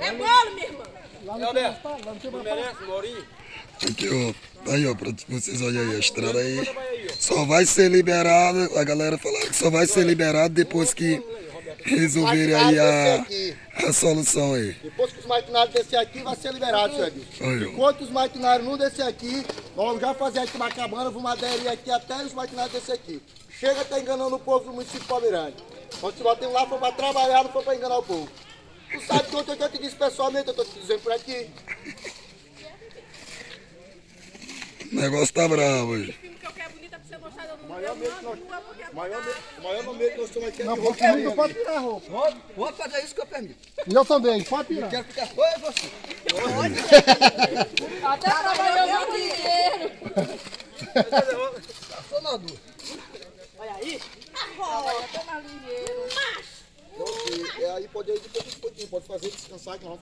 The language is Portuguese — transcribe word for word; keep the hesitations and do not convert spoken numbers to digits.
É bolo, minha irmã. Lá não tem mais lá não tem mais Merece, Maurinho? Aqui, ó. Aí, ó, pra vocês olharem aí a estrada aí. Só vai ser liberado, a galera falaram que só vai ser liberado depois que resolverem aí a, a solução aí. Depois que os maquinários descer aqui, vai ser liberado, senhor Edilson. Enquanto os maquinários não descer aqui, nós vamos já fazer aqui uma cabana, vamos aderir aqui até os maquinários descer aqui. Chega tá enganando o povo do município de Palmeirante. Nós te botamos lá, foi para trabalhar, não foi para enganar o povo. Tu sabe que ontem eu te disse pessoalmente, eu tô te dizendo por aqui. O negócio tá bravo hoje. Maior medo que nós, maior medo, maior medo que nós estamos aqui é Não, de porque não pode tirar a roupa. Pode, pode fazer isso que eu permito. E eu também, pode tirar. Quero ficar só eu e você. Até trabalhou o dia inteiro. Só nós duas. Olha aí. Olha, toma dinheiro. Então, assim, é aí pode ir depois um pouquinho, pode fazer descansar que nós